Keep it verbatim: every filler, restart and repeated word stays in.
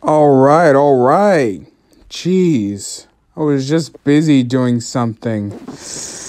All right, all right. Jeez, I was just busy doing something.